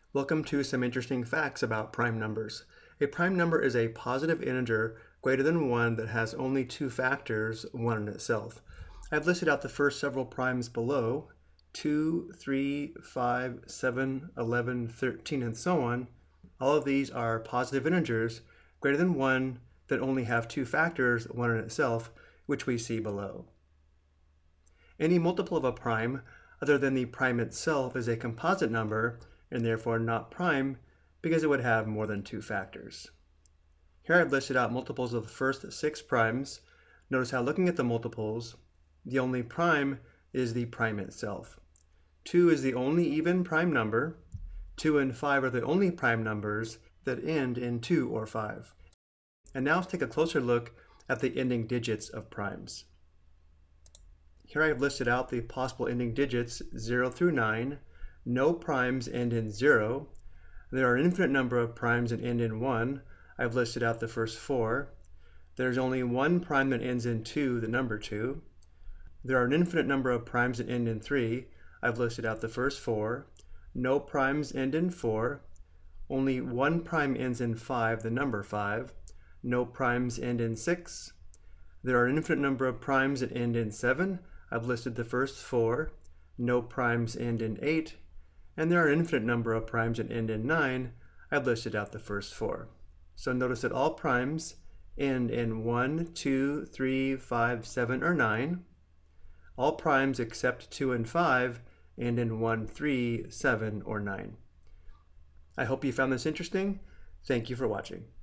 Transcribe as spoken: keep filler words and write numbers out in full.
Welcome to some interesting facts about prime numbers. A prime number is a positive integer greater than one that has only two factors, one in itself. I've listed out the first several primes below, two, three, five, seven, eleven, thirteen, and so on. All of these are positive integers greater than one that only have two factors, one in itself, which we see below. Any multiple of a prime other than the prime itself is a composite number and therefore not prime because it would have more than two factors. Here I've listed out multiples of the first six primes. Notice how looking at the multiples, the only prime is the prime itself. two is the only even prime number. two and five are the only prime numbers that end in two or five. And now let's take a closer look at the ending digits of primes. Here I have listed out the possible ending digits zero through nine. No primes end in zero. There are an infinite number of primes that end in one. I've listed out the first four. There's only one prime that ends in two, the number two. There are an infinite number of primes that end in three. I've listed out the first four. No primes end in four. Only one prime ends in five, the number five. No primes end in six. There are an infinite number of primes that end in seven. I've listed the first four. No primes end in eight. And there are an infinite number of primes that end in nine. I've listed out the first four. So notice that all primes end in one, two, three, five, seven, or nine. All primes except two and five end in one, three, seven, or nine. I hope you found this interesting. Thank you for watching.